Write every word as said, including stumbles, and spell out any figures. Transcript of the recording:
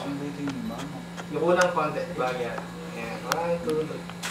Ang dating ni mama. Yung unang konti, bagay. Ayan, one, two, three.